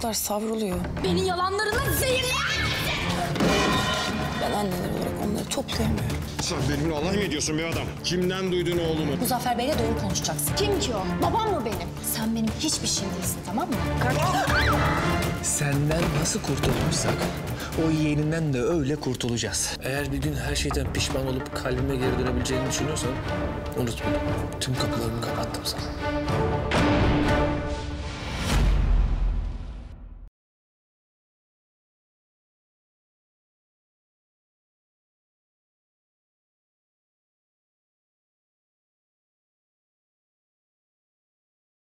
çocuklar savruluyor. Beni yalanlarına zehirle! Ben anneler olarak onları çok görmüyorum. Sen benimle alay mı ediyorsun be adam? Kimden duydun oğlumu? Muzaffer Bey'le doğru konuşacaksın. Kim ki o? Babam mı benim? Sen benim hiçbir şeyim değilsin, tamam mı? Senden nasıl kurtulmuşsak o yeğeninden de öyle kurtulacağız. Eğer bir gün her şeyden pişman olup kalbime geri dönebileceğini düşünüyorsan unutma. Tüm kapılarını kapattım sana.